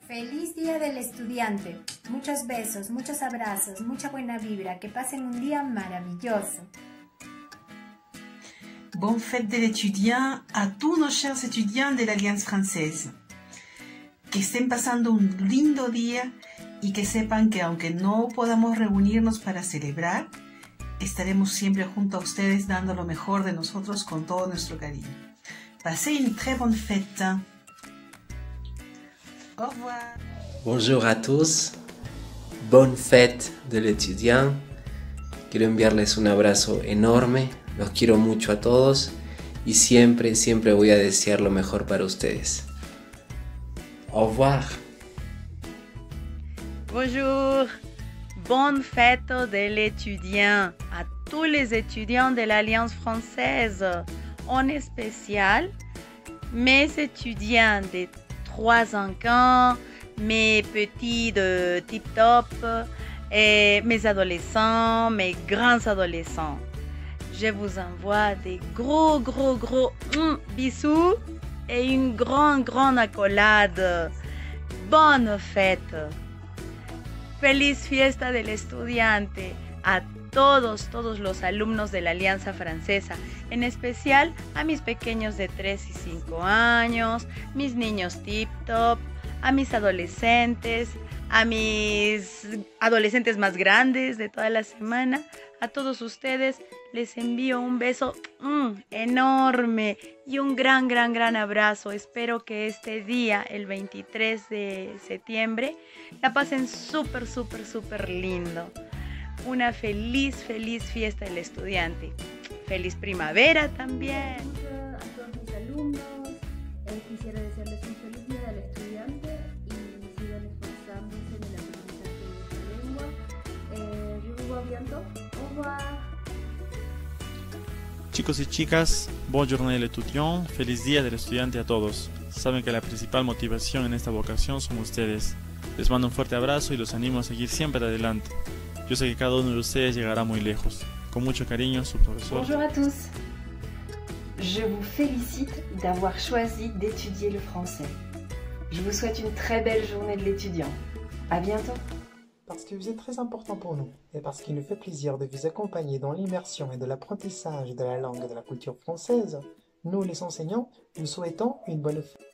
Feliz Día del Estudiante. Muchos besos, muchos abrazos, mucha buena vibra. Que pasen un día maravilloso. Bonne fête de l'étudiant à tous nos chers étudiants de l'Alliance Française. Que estén pasando un lindo día y que sepan que aunque no podamos reunirnos para celebrar, estaremos siempre junto a ustedes dando lo mejor de nosotros con todo nuestro cariño. Passez une très bonne fête. Au revoir. Bonjour à tous. Bonne fête de l'étudiant. Quiero enviarles un abrazo enorme. Los quiero mucho a todos y siempre, siempre voy a desear lo mejor para ustedes. Au revoir. Bonjour. Bonne fête de l'étudiant à tous les étudiants de l'Alliance française. En spécial, mes étudiants de 3-5 ans, mes petits de tip-top, et mes adolescents, mes grands adolescents. Je vous envoie des gros bisous et une grande accolade. Bonne fête. Feliz fiesta del estudiante a todos los alumnos de la Alianza Francesa, en especial a mis pequeños de 3 y 5 años, mis niños tip-top, a mis adolescentes, a mis adolescentes más grandes de toda la semana. A todos ustedes les envío un beso enorme y un gran abrazo. Espero que este día, el 23 de septiembre, la pasen súper lindo. Una feliz fiesta del estudiante. Feliz primavera también. A todos mis alumnos, quisiera desearles un feliz día del estudiante y sigan esforzándose en el aprendizaje de su lengua. Je vous vois bientôt. Au revoir. Chicos y chicas, bonne journée del étudiant, feliz día del estudiante a todos. Saben que la principal motivación en esta vocación son ustedes. Les mando un fuerte abrazo y los animo a seguir siempre adelante. Yo sé que cada uno de ustedes llegará muy lejos. Con mucho cariño, su profesor. Bonjour à tous. Je vous félicite d'avoir choisi d'étudier le français. Je vous souhaite une très belle journée de l'étudiant. À bientôt. Parce que vous êtes très important pour nous et parce qu'il nous fait plaisir de vous accompagner dans l'immersion et de l'apprentissage de la langue et de la culture française, nous les enseignants, vous souhaitons une bonne fête.